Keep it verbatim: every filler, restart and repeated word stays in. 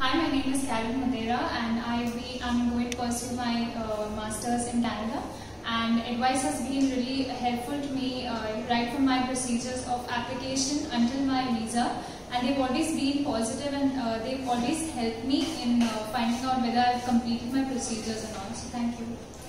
Hi, my name is Karen Madeira and I be, I'm going to pursue my uh, Masters in Canada, and advice has been really helpful to me uh, right from my procedures of application until my visa, and they've always been positive and uh, they've always helped me in uh, finding out whether I've completed my procedures or not. So thank you.